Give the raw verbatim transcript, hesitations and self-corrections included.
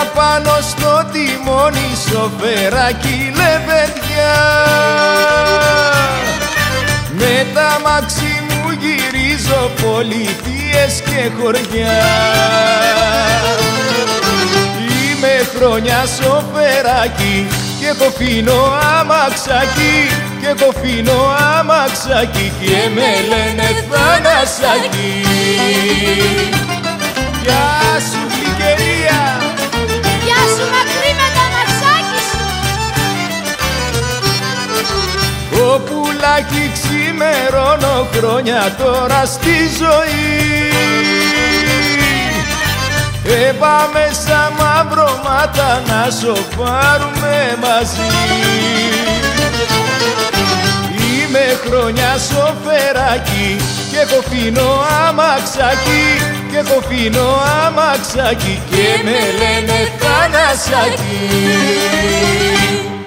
πάνω στο τιμόνι σοφεράκι λεβεντιά. Με τα μάξι μου γυρίζω πολιτείες και χωριά. Είμαι χρόνια σοφεράκι και κοφίνω αμαξάκι, και κοφίνω αμαξάκι και με λένε Θανασάκι. Γεια σου γλυκερία. Γεια σου μακρύ με το αμαξάκι σου. Ο πουλάκι ξημερώνω χρόνια τώρα στη ζωή. Ε, πάμε σαν μαυρωμάτα να σοφάρουμε μαζί. Είμαι χρόνια σοφεράκι και κοφίνω αμαξάκι, και κοφίνω αμαξάκι και με λένε Θανασάκι.